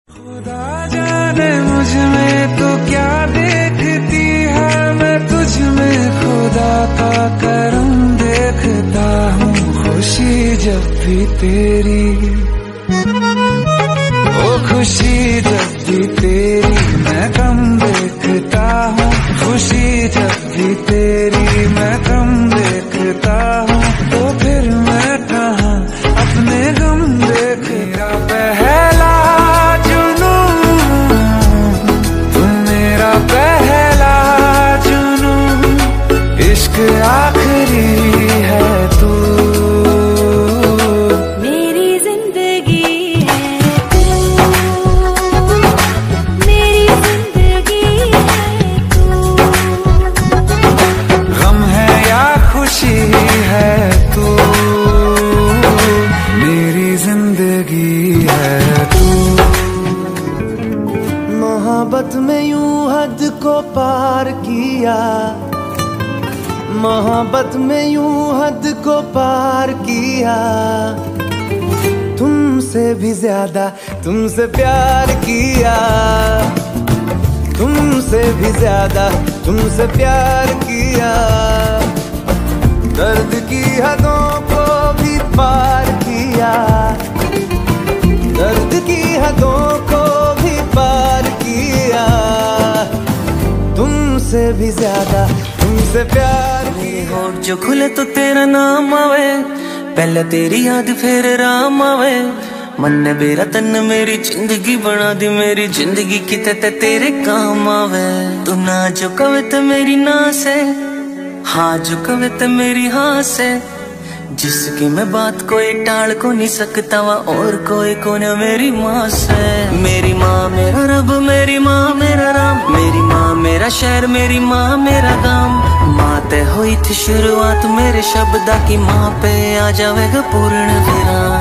खुदा जाने मुझ में तो क्या देखती है, मैं तुझ में खुदा का करम देखता हूँ। खुशी जब भी तेरी, ओ खुशी जब भी तेरी मैं कम देखता हूँ। खुशी जब भी तेरी मैं कम देखता हूँ, तो फिर मैं कहाँ अपने गम देखता। पहला जुनून तू मेरा पहला जुनून, इश्क आखिरी है तू। मोहब्बत में यूं हद को पार किया, मोहब्बत में यूं हद को पार किया। तुमसे भी ज्यादा तुमसे प्यार किया, तुमसे भी ज्यादा तुमसे प्यार किया। दर्द की हदों को भी पार किया, दर्द की हदों को भी पार किया। तुमसे भी ज्यादा तुमसे प्यार किया। होठ जो खुले तो तेरा नाम आवे, पहले तेरी याद फिर राम आवे। मन ने मेरा तन मेरी जिंदगी बना दी, मेरी जिंदगी किते ते तेरे काम आवे। तू ना जो कवे तो मेरी ना से, हाँ जो कवे तो मेरी हाँ से। जिसकी मैं बात कोई टाल को नहीं सकता वा, और कोई को न मेरी माँ से। मेरी माँ मेरा रब, मेरी माँ मेरा राम, मेरी माँ मेरा शहर, मेरी माँ मेरा गाम। माँ ते हुई थी शुरुआत मेरे शब्दा की, माँ पे आ जावेगा पूर्ण विराम।